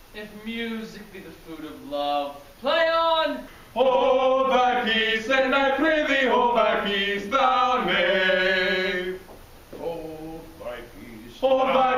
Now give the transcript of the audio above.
if music be the food of love, play on! Hold thy peace, and I pray thee, hold thy peace, thou knave. Hold thy peace. Hold thy